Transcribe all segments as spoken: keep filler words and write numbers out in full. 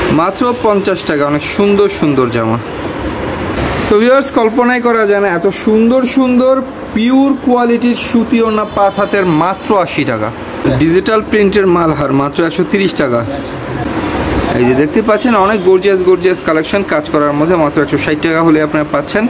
মাত্র পঞ্চাশ টাকা। অনেক সুন্দর সুন্দর জামা। তো ভিউয়ার্স, কল্পনাই করা যায় না এত সুন্দর সুন্দর পিওর কোয়ালিটির সুতি ওড়না পাঁচ হাতের মাত্র আশি টাকা। ডিজিটাল প্রিন্টের মালহার মাত্র একশো তিরিশ টাকা। এই যে দেখতে পাচ্ছেন অনেক গর্জিয়াস গর্জিয়াস কালেকশন কাজ করার মধ্যে মাত্র একশো ষাট টাকা হলে আপনারা পাচ্ছেন।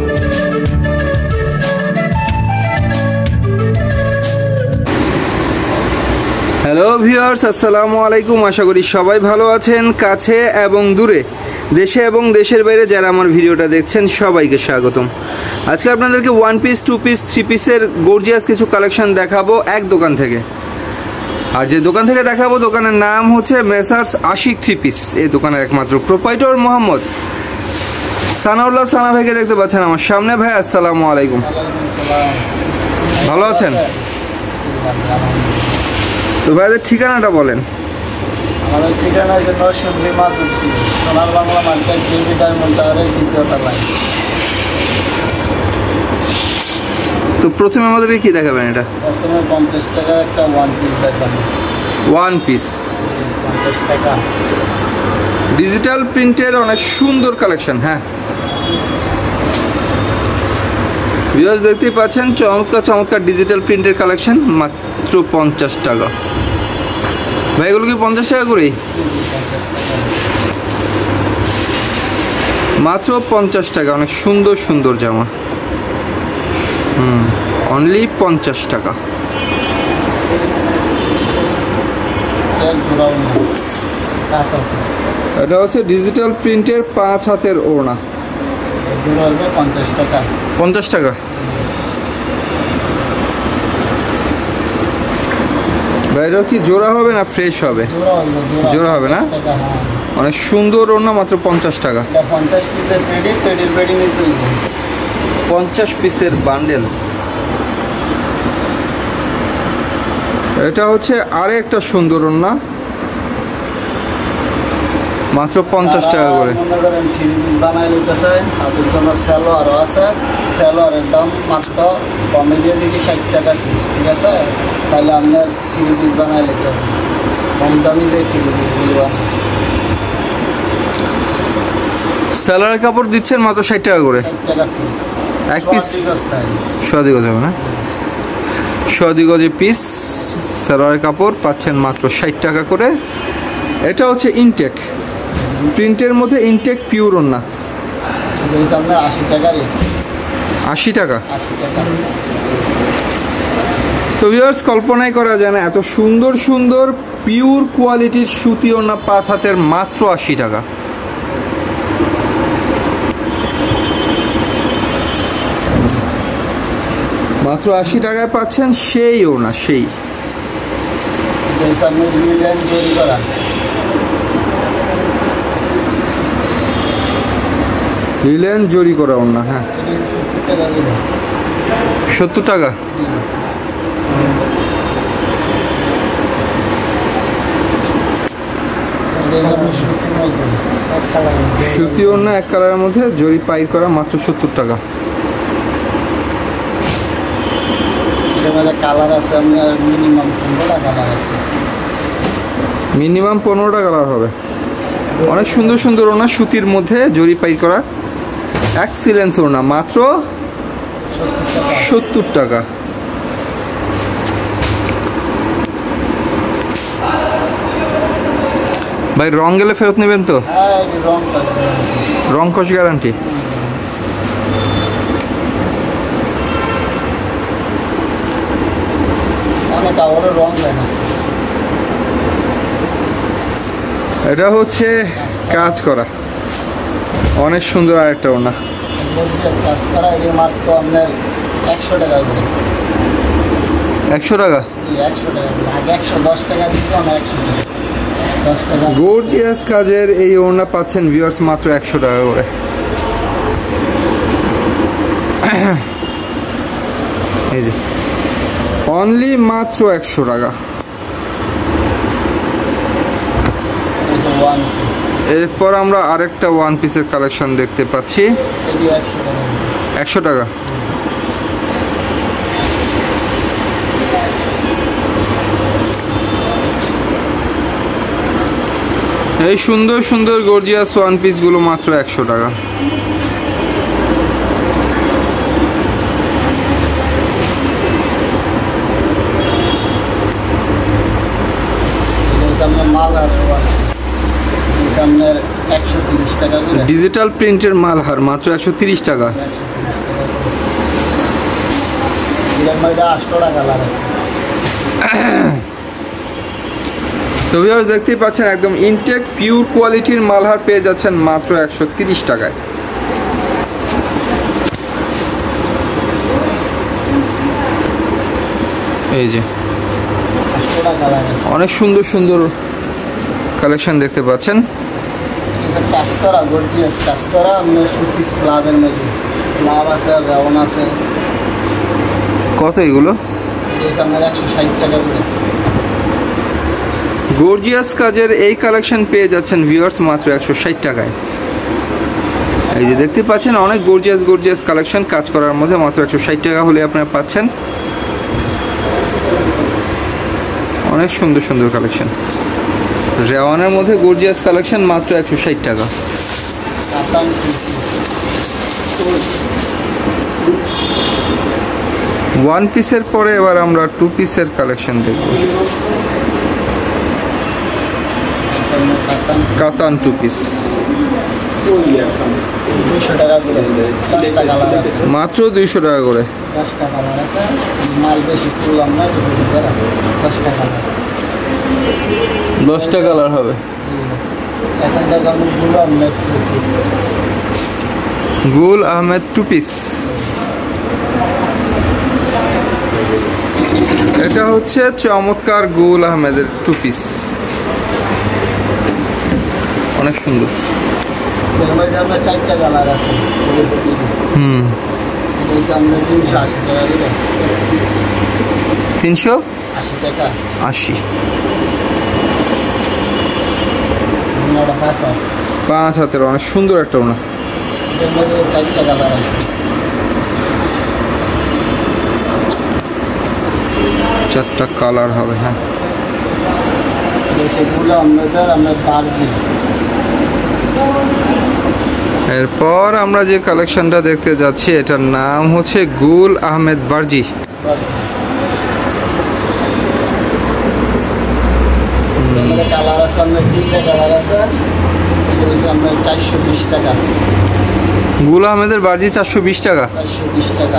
হ্যালো ভিউয়ার্স, আসসালামু আলাইকুম। আশা করি সবাই ভালো আছেন। কাছে এবং দূরে, দেশে এবং দেশের বাইরে যারা আমার ভিডিওটা দেখছেন সবাইকে স্বাগতম। আজকে আপনাদেরকে one piece, two piece, three পিসের গর্জিয়াস কিছু কালেকশন দেখাবো এক দোকান থেকে। আর যে দোকান থেকে দেখাবো দোকানের নাম হচ্ছে মেসার্স আশিক থ্রি পিস। এই দোকানের একমাত্র প্রোপাইটর মোহাম্মদ সানাউল্লাহ সানা ভাইকে দেখতে পাচ্ছেন আমার সামনে। ভাই আসসালামু আলাইকুম, ভালো আছেন? তো ভাইদের ঠিকানাটা বলেন। আমাদের ঠিকানা হচ্ছে নরসিংদী মাধুরী, সোনার বাংলা মার্কেট, জেবি ডায়মন্ড টাওয়ারের দ্বিতীয় তলায়। তো প্রথমে আমাদেরকে কি দেখাবেন? এটা প্রথমে পঞ্চাশ টাকার একটা ওয়ান পিস দেখাবেন। ওয়ান পিস পঞ্চাশ টাকা, ডিজিটাল প্রিন্টের অনেক সুন্দর কালেকশন। হ্যাঁ ভিউয়ার্স, দেখতেই পাচ্ছেন চমৎকার চমৎকার ডিজিটাল প্রিন্টের কালেকশন মাত্র পঞ্চাশ টাকা। ভাই এগুলো কি পঞ্চাশ টাকা করে? মাত্র পঞ্চাশ টাকা। অনেক সুন্দর সুন্দর জামা। হুম অনলি পঞ্চাশ টাকা। এটা হচ্ছে ডিজিটাল প্রিন্টের পাঁচ হাতের ওড়না, পঞ্চাশ টাকা। পঞ্চাশ টাকা। ভাইরা কি জোড়া হবে না ফ্রেশ হবে? জোড়া হবে না? অনেক সুন্দর ওড়না মাত্র পঞ্চাশ টাকা। পঞ্চাশ পিসের পেডি, পেডির পেডি নিতে পঞ্চাশ পিসের বান্ডেল। এটা হচ্ছে আরে একটা সুন্দর ওড়না মাত্র পঞ্চাশ টাকা করে। মনে করেন থ্রি পিস বানাই নিতে চাই, তাদের জন্য স্যালোয়ারও আছে। স্যালোয়ারের দাম মাত্র কমে দিয়ে দিয়েছি ষাট টাকা পিস, ঠিক আছে? তাহলে আপনার থ্রি পিস বানাই নিতে হবে, কম দামি যে থ্রি পিসগুলি বানাই। স্যালোয়ারের কাপড় দিচ্ছেন মাত্র ষাট টাকা করে। ষাট টাকা পিস, এক পিস সোয়াদি গজ হবে না? সোয়াদি গজে পিস স্যালোয়ারের কাপড় পাচ্ছেন মাত্র ষাট টাকা করে। এটা হচ্ছে ইনটেক প্রিন্টের মধ্যে ইনটেক পিওর ওড়না, আপনার আশি টাকা রেট। আশি টাকা। আশি টাকা। তো ভিউয়ার্স, কল্পনাই করা যায় না এত সুন্দর সুন্দর পিওর কোয়ালিটির সুতি ওড়না পাঁচ হাতের মাত্র আশি টাকা। মাত্র আশি টাকায় পাচ্ছেন সেই ওড়না, সেই রিলেন জরি করা ওড়না। হ্যাঁ সত্তর টাকা। সুতি ওড়না এক কালারের মধ্যে জরি পাই করা মাত্র সত্তর টাকা। কালার আছে আপনার মিনিমাম পনেরোটা কালার আছে। মিনিমাম পনেরোটা কালার হবে। অনেক সুন্দর সুন্দর ওড়না সুতির মধ্যে জরি পাই করা এক্সিলেন্স ওড়না মাত্র সত্তর টাকা। ভাই রং গেলে ফেরত নেবেন তো? রং কস গ্যারান্টি। এটা হচ্ছে কাজ করা অনেক সুন্দর আরেকটা ওড়না। কাজ করা মাত্র আপনার একশো টাকা করে। একশো টাকা? একশো টাকা। আগে একশো দশ টাকা দিতে না, একশো টাকা দশ টাকা। গর্জিয়াস কাজের এই ওড়না পাচ্ছেন ভিউয়ার্স মাত্র একশো টাকা করে। এই যে অনলি মাত্র একশো টাকা। এরপর আমরা আরেকটা ওয়ান পিসের কালেকশন দেখতে পাচ্ছি। একশো টাকা। এই সুন্দর সুন্দর গর্জিয়াস ওয়ান পিসগুলো মাত্র একশো টাকা। ডিজিটাল প্রিন্টের মালহার মাত্র একশো তিরিশ টাকা। তো ভিউয়ার্স দেখতেই পাচ্ছেন একদম ইনটেক পিওর কোয়ালিটির মালহার পেয়ে যাচ্ছেন মাত্র একশো তিরিশ টাকায়। এই যে অনেক সুন্দর সুন্দর কালেকশন দেখতে পাচ্ছেন। কাজ করা গর্জিয়াস কাজ করা সুতি স্ল্যাবের মধ্যে স্ল্যাব আছে আর রাউন্ড আছে। কত এগুলো? একশো ষাট টাকা করে। গর্জিয়াস কাজের এই কালেকশন পেয়ে যাচ্ছেন ভিউয়ার্স মাত্র একশো ষাট টাকায়। এই যে দেখতে পাচ্ছেন অনেক গর্জিয়াস গর্জিয়াস কালেকশন কাজ করার মধ্যে মাত্র একশো ষাট টাকা হলে আপনারা পাচ্ছেন। অনেক সুন্দর সুন্দর কালেকশন রেওয়ানের মধ্যে গর্জিয়াস কালেকশন মাত্র একশো ষাট টাকা। ওয়ান পিসের পরে এবার আমরা টু পিসের কালেকশন দেখব। কাতান টু পিস মাত্র দুইশো টাকা করে। দশটা কালার হবে। গুল আহমেদ টু পিস, এটা হচ্ছে চমৎকার গুল আহমেদের টু পিস, অনেক সুন্দর। চারটা কালার আছে। হুম তিনশো আশি টাকা দিলে তিনশো আশি টাকা আশি পাঁচ পাঁচ হাতের অনেক সুন্দর একটা ওনা। এর মধ্যে চারটা কালার আছে। চারটা কালার হবে। হ্যাঁ সেগুলো আমাদের আমরা বার্জি। এরপর আমরা যে কালেকশনটা দেখতে যাচ্ছি এটার নাম হচ্ছে গুল আহমেদ বার্জি। কালার আছে আপনার তিনটা কালার আছে। এটা হচ্ছে আপনার চারশো বিশ টাকা। গুল আহমেদের বার্জি চারশো বিশ টাকা। চারশো বিশ টাকা।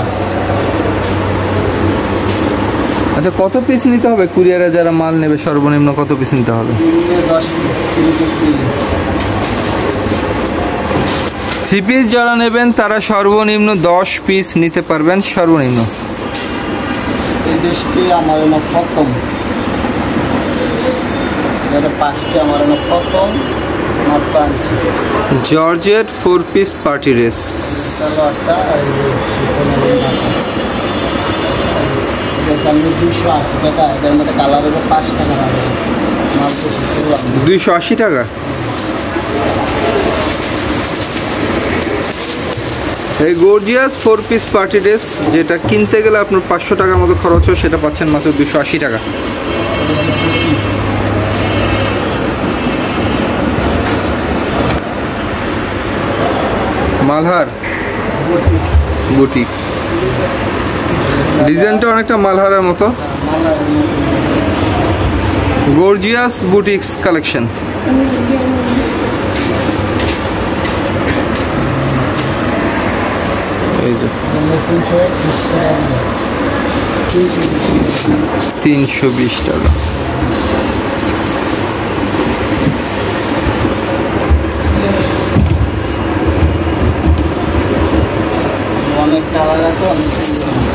আচ্ছা কত পিস নিতে হবে? কুরিয়ারে যারা মাল নেবে সর্বনিম্ন কত পিস নিতে হবে? দশ পিস। থ্রি পিস যারা নেবেন তারা সর্বনিম্ন দশ পিস নিতে পারবেন সর্বনিম্ন। এই দেশটি আমার প্রথম, পাঁচটি আমার প্রথম মাত্র আনছি। Georgette four piece party dress দুইশো আশি টাকা। এদের মধ্যে কালার হলো পাঁচ টাকা। দুইশো আশি টাকা। এই gorgeous four piece party dress যেটা কিনতে গেলে আপনার পাঁচশো টাকার মতো খরচ হয় সেটা পাচ্ছেন মাত্র দুইশো আশি টাকা। মালহার বুটিক্স ডিজাইনটা অনেকটা মালহারের মতো। Gorgeous boutiques collection. এই যে তিনশো বিশ টাকা। অনেক কালার আছে, অনেক সুন্দর আছে।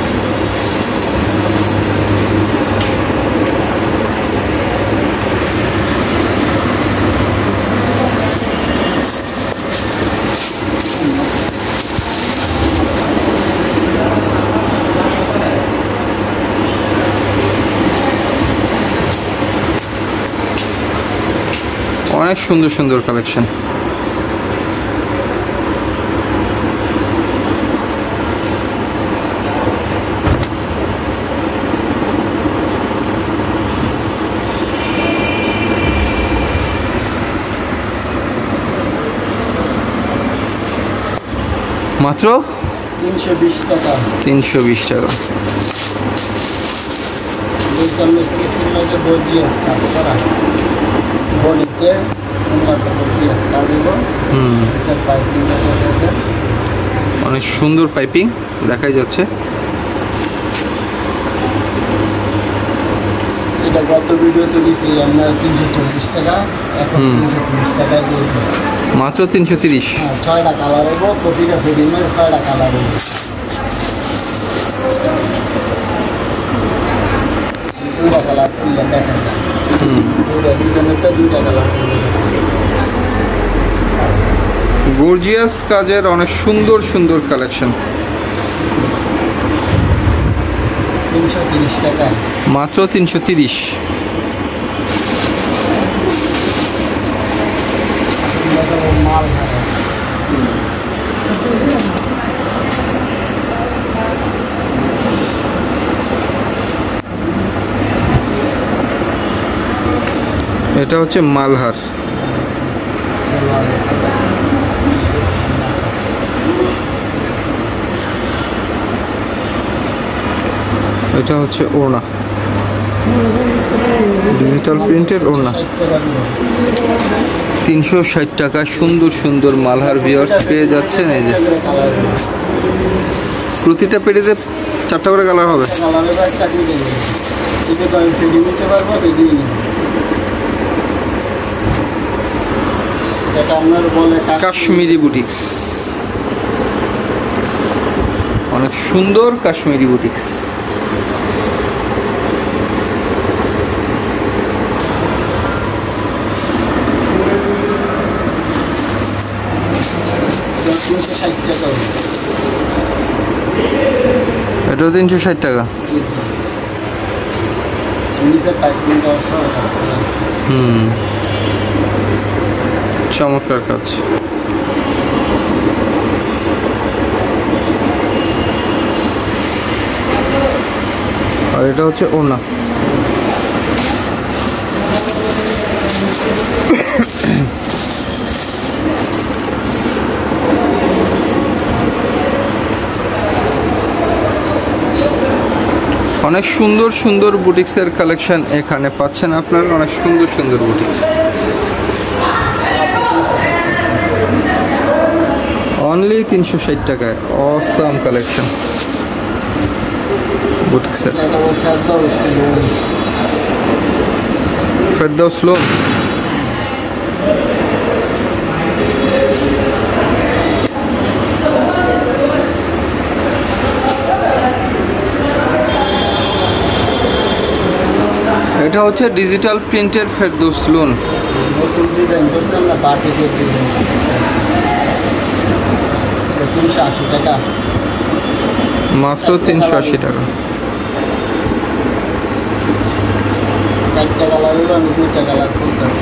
অনেক সুন্দর সুন্দর কালেকশন। মাত্র তিনশো বিশ টাকা। তিনশো বিশ টাকা। এই সামনে কিসির মধ্যে গর্জিয়াস কাজ করা বডিতে উন্নত গর্জিয়াস কাজ হলো। হুম, আচ্ছা পাইপিং এটা অনেক সুন্দর পাইপিং দেখাই যাচ্ছে। এটা গত ভিডিওতে দিছি আমরা তিনশো চল্লিশ টাকা, এখন তিনশো তিরিশ টাকায় দিয়ে দিই। মাত্র তিনশো তিরিশ। হ্যাঁ, ছয়টা কালার হবো, প্রতিটা ফিটিং মানে ছয়টা কালার হবো। দুইটা কালার খুললে দেখা যায়, দুইটা ডিজাইনের তো দুইটা কালার খুললে গর্জিয়াস কাজের অনেক সুন্দর সুন্দর কালেকশন। তিনশো তিরিশ টাকা। মাত্র তিনশো তিরিশ। মাল এটা হচ্ছে মালহার। এটা হচ্ছে ওড়না, ডিজিটাল প্রিন্টের ওড়না। তিনশো ষাট টাকা সুন্দর সুন্দর মালহার ভিউয়ার্স পেয়ে যাচ্ছেন। এই যে প্রতিটা পেটিতে চারটা করে কালার হবে। কাশ্মীরি বুটিক্স, অনেক সুন্দর কাশ্মীরি বুটিক্স। এটা তিনশো ষাট টাকা। হুম, চমৎকার কাজ। আর এটা হচ্ছে ওড়না। অনেক সুন্দর সুন্দর বুটিক্সের কালেকশন এখানে পাচ্ছেন আপনারা। অনেক সুন্দর সুন্দর বুটিক্স, অনলি তিনশো ষাট টাকায় অসাম কালেকশন বুটিক্সের। ফেরদৌস লোন, এটা হচ্ছে ডিজিটাল প্রিন্টের ফেরদৌস লোন। তিনশো আশি টাকা। মাত্র তিনশো আশি টাকা। চারটা কালার হলো, আমি দুইটা কালার করতেছি।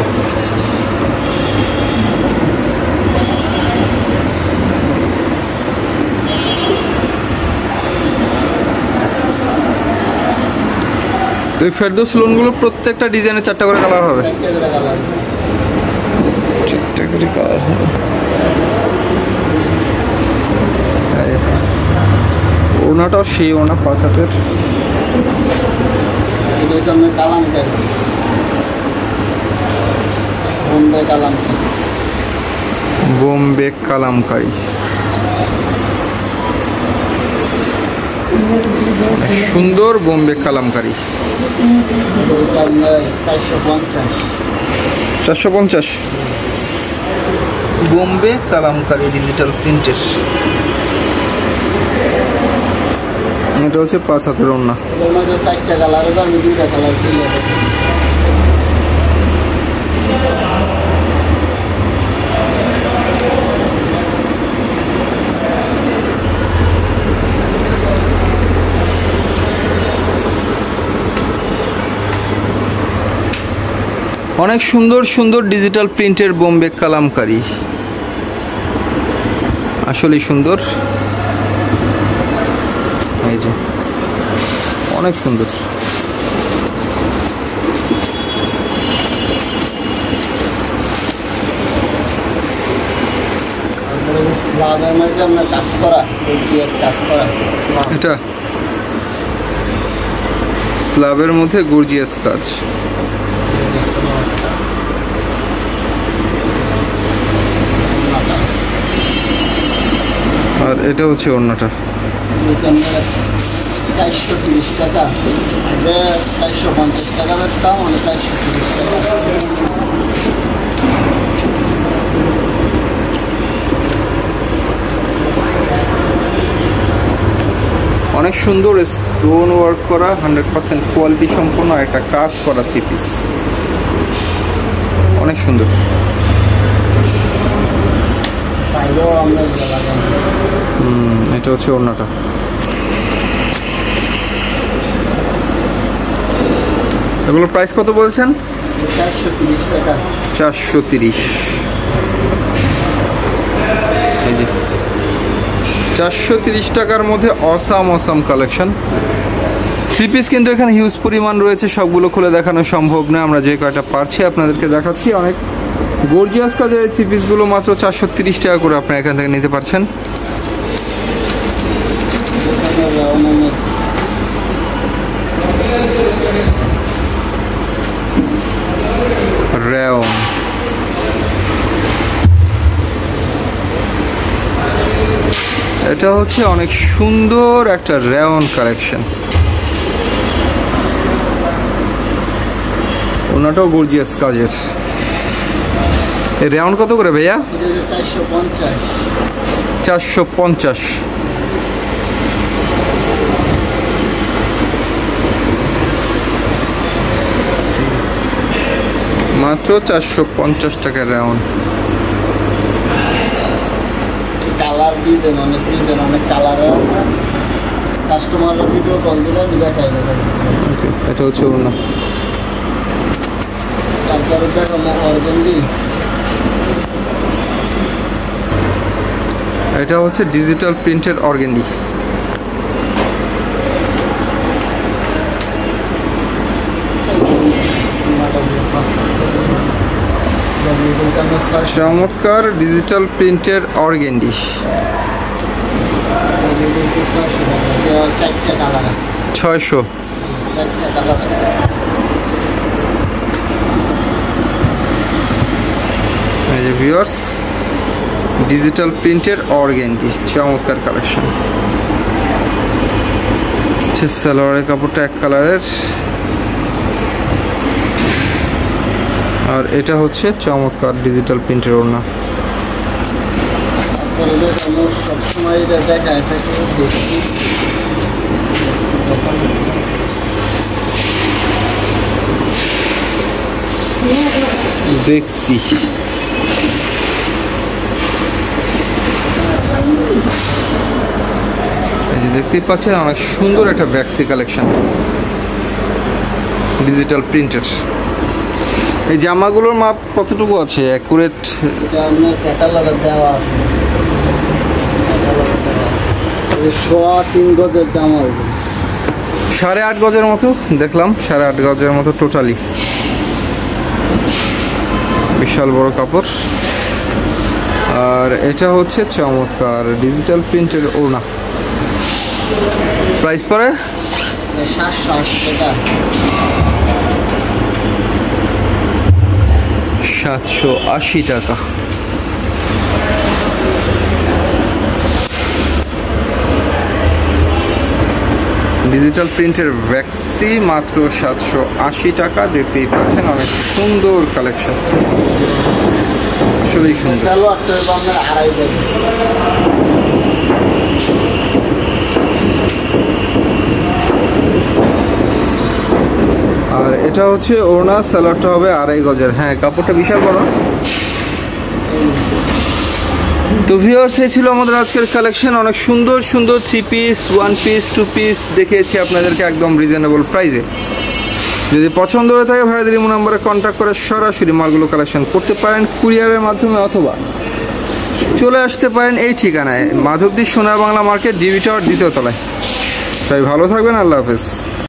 তো এই ফেরদৌস লোনগুলো প্রত্যেকটা ডিজাইনের চারটা করে কালার হবে। চারটা করে কালার চারটা করে কালার হবে। ওনাটাও সেই ওনা পাঁচ হাতের। কালামকারি, বোম্বে কালামকারি, বোম্বে কালামকারি। সুন্দর বোম্বে কালামকারি। চারশো পঞ্চাশ। চারশো পঞ্চাশ বোম্বে কালামকারি ডিজিটাল প্রিন্টের। এটা হচ্ছে পাঁচ হাতের ওড়না। চারটা কালার হবে, আমি দুইটা কালার কিনে অনেক সুন্দর সুন্দর ডিজিটাল প্রিন্টের বোম্বে কালামকারি, আসলেই সুন্দর। এই যে অনেক সুন্দর। স্ল্যাবের মধ্যে আমরা কাজ করা গর্জিয়াস কাজ করা স্ল্যাব। এটা স্ল্যাবের মধ্যে গর্জিয়াস কাজ। আর এটা হচ্ছে ওড়নাটা চারশো তিরিশ টাকা, চারশো পঞ্চাশ টাকা বেচতাম, মানে চারশো তিরিশ টাকা। অনেক সুন্দর স্টোন ওয়ার্ক করা, হান্ড্রেড পার্সেন্ট কোয়ালিটি সম্পন্ন একটা কাজ করা থ্রি পিস, অনেক সুন্দর। হুম, এটা হচ্ছে ওড়নাটা। এগুলোর প্রাইস কত বলছেন? চারশো তিরিশ টাকা। চারশো তিরিশ। এই যে চারশো তিরিশ টাকার মধ্যে awesome awesome collection three piece, কিন্তু এখানে হিউজ পরিমাণ রয়েছে, সবগুলো খুলে দেখানো সম্ভব না। আমরা যে কয়টা পারছি আপনাদেরকে দেখাচ্ছি। অনেক গর্জিয়াস কাজের এই থ্রি পিসগুলো মাত্র চারশো তিরিশ টাকা করে আপনারা এখান থেকে নিতে পারছেন। রেওন, এটা হচ্ছে অনেক সুন্দর একটা রেওন কালেকশন। ওনাটাও গর্জিয়াস কাজের। এই রেওন কত করে ভাইয়া? চারশো পঞ্চাশ। চারশো পঞ্চাশ। মাত্র চারশো পঞ্চাশ টাকা রেওন। কালার ডিজাইন, অনেক ডিজাইন, অনেক কালারের আছে। কাস্টমাররা ভিডিও কল দিলে আমি দেখাই দেবো। এটা হচ্ছে ওড়না। তারপরে দেখো অর্গেন্ডি, এটা হচ্ছে ডিজিটাল প্রিন্টেড অর্গেন্ডি। চমৎকার ডিজিটাল প্রিন্টের অর্গেন্ডি। চারটা কালার আছে। ছয়শো। চারটা কালার আছে। এই যে ভিউয়ার্স, ডিজিটাল প্রিন্টের অর্গেন্ডি, চমৎকার কালেকশন। সালোয়ারের কাপড়টা এক কালারের, আর এটা হচ্ছে চমৎকার ডিজিটাল প্রিন্টের ওড়না। তারপরে দেখো সবসময় এটা দেখায় থাকে দেখছি। এই যে দেখতেই পাচ্ছেন অনেক সুন্দর একটা ব্যাক্সি কালেকশন, ডিজিটাল প্রিন্টের। এই জামাগুলোর মাপ কতটুকু আছে অ্যাকুরেট? এটা আপনার ক্যাটালগে দেওয়া আছে। সোয়া তিন গজের জামা, সাড়ে আট গজের মতো দেখলাম, সাড়ে আট গজের মতো টোটালি। বিশাল বড় কাপড়। আর এটা হচ্ছে চমৎকার ডিজিটাল প্রিন্টের ওড়না। প্রাইস পড়ে সাতশো আশি টাকা। সাতশো আশি টাকা। ডিজিটাল প্রিন্টের ভ্যাক্সি মাত্র সাতশো আশি টাকা। দেখতেই পাচ্ছেন অনেক সুন্দর কালেকশন, আসলেই সুন্দর। আড়াই টাকা। আর এটা হচ্ছে ওড়না, সালোয়ারটা হবে আড়াই গজের। হ্যাঁ, কাপড়টা বিশাল বড়। তো ভিউয়ার্স, এই ছিল আমাদের আজকের কালেকশন। অনেক সুন্দর সুন্দর three piece, one piece, two piece দেখিয়েছি আপনাদেরকে একদম রিজনেবল প্রাইসে। যদি পছন্দ হয়ে থাকে ভাইদের ইমো নম্বরে কন্ট্যাক্ট করে সরাসরি মালগুলো কালেকশন করতে পারেন কুরিয়ারের মাধ্যমে, অথবা চলে আসতে পারেন এই ঠিকানায়, মাধবদী সোনার বাংলা মার্কেট, ডিবি টাওয়ার দ্বিতীয় তলায়। তাই ভালো থাকবেন, আল্লাহ হাফেজ।